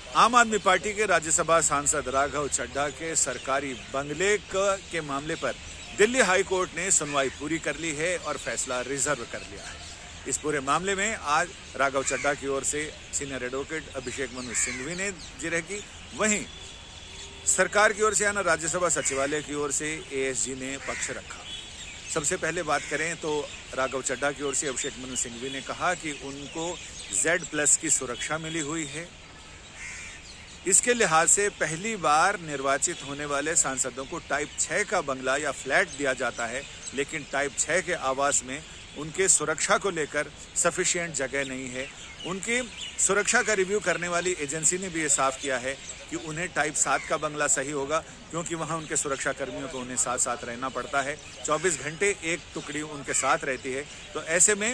आम आदमी पार्टी के राज्यसभा सांसद राघव चड्ढा के सरकारी बंगले के मामले पर दिल्ली हाई कोर्ट ने सुनवाई पूरी कर ली है और फैसला रिजर्व कर लिया है। इस पूरे मामले में आज राघव चड्ढा की ओर से सीनियर एडवोकेट अभिषेक मनु सिंघवी ने जिरह की, वहीं सरकार की ओर से यानी राज्यसभा सचिवालय की ओर से एएसजी ने पक्ष रखा। सबसे पहले बात करें तो राघव चड्ढा की ओर से अभिषेक मनु सिंघवी ने कहा कि उनको Z+ की सुरक्षा मिली हुई है। इसके लिहाज से पहली बार निर्वाचित होने वाले सांसदों को टाइप 6 का बंगला या फ्लैट दिया जाता है, लेकिन टाइप 6 के आवास में उनके सुरक्षा को लेकर सफिशिएंट जगह नहीं है। उनकी सुरक्षा का रिव्यू करने वाली एजेंसी ने भी ये साफ किया है कि उन्हें टाइप 7 का बंगला सही होगा, क्योंकि वहां उनके सुरक्षा कर्मियों को उन्हें साथ साथ रहना पड़ता है। 24 घंटे एक टुकड़ी उनके साथ रहती है, तो ऐसे में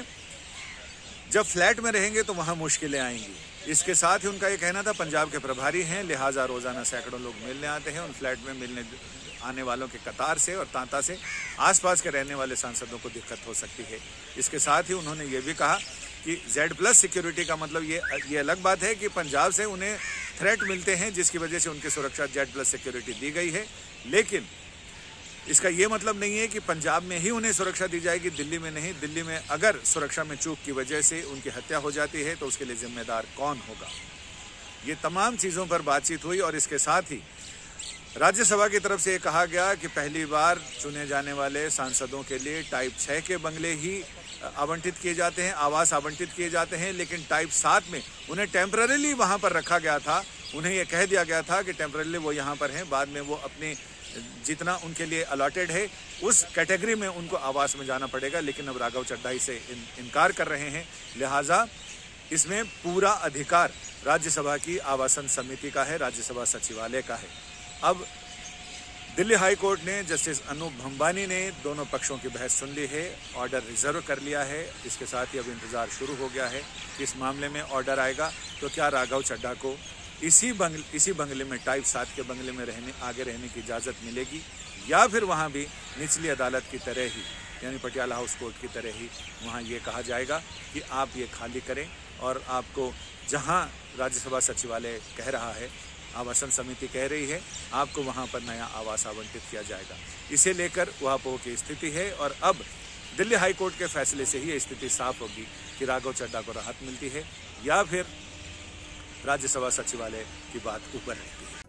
जब फ्लैट में रहेंगे तो वहां मुश्किलें आएंगी। इसके साथ ही उनका ये कहना था पंजाब के प्रभारी हैं, लिहाजा रोजाना सैकड़ों लोग मिलने आते हैं। उन फ्लैट में मिलने आने वालों के कतार से और तांता से आसपास के रहने वाले सांसदों को दिक्कत हो सकती है। इसके साथ ही उन्होंने ये भी कहा कि Z+ सिक्योरिटी का मतलब ये अलग बात है कि पंजाब से उन्हें थ्रेट मिलते हैं, जिसकी वजह से उनकी सुरक्षा Z+ सिक्योरिटी दी गई है, लेकिन इसका ये मतलब नहीं है कि पंजाब में ही उन्हें सुरक्षा दी जाएगी, दिल्ली में नहीं। दिल्ली में अगर सुरक्षा में चूक की वजह से उनकी हत्या हो जाती है तो उसके लिए जिम्मेदार कौन होगा। ये तमाम चीज़ों पर बातचीत हुई और इसके साथ ही राज्यसभा की तरफ से ये कहा गया कि पहली बार चुने जाने वाले सांसदों के लिए टाइप 6 के बंगले ही आवंटित किए जाते हैं, आवास आवंटित किए जाते हैं, लेकिन टाइप 7 में उन्हें टेम्पररीली वहाँ पर रखा गया था। उन्हें यह कह दिया गया था कि टेम्पररीली वो यहाँ पर हैं, बाद में वो अपने जितना उनके लिए अलॉटेड है उस कैटेगरी में उनको आवास में जाना पड़ेगा। लेकिन अब राघव चड्ढा से इनकार कर रहे हैं, लिहाजा इसमें पूरा अधिकार राज्यसभा की आवासन समिति का है, राज्यसभा सचिवालय का है। अब दिल्ली हाई कोर्ट ने जस्टिस अनूप भंबानी ने दोनों पक्षों की बहस सुन ली है, ऑर्डर रिजर्व कर लिया है। इसके साथ ही अब इंतजार शुरू हो गया है कि इस मामले में ऑर्डर आएगा तो क्या राघव चड्ढा को इसी बंगले में टाइप 7 के बंगले में आगे रहने की इजाज़त मिलेगी, या फिर वहाँ भी निचली अदालत की तरह ही यानी पटियाला हाउस कोर्ट की तरह ही वहाँ ये कहा जाएगा कि आप ये खाली करें और आपको जहाँ राज्यसभा सचिवालय कह रहा है, आवासन समिति कह रही है, आपको वहाँ पर नया आवास आवंटित किया जाएगा। इसे लेकर ऊहापोह की स्थिति है और अब दिल्ली हाई कोर्ट के फैसले से ही ये स्थिति साफ होगी कि राघव चड्ढा को राहत मिलती है या फिर राज्यसभा सचिवालय की बात ऊपर रहती है।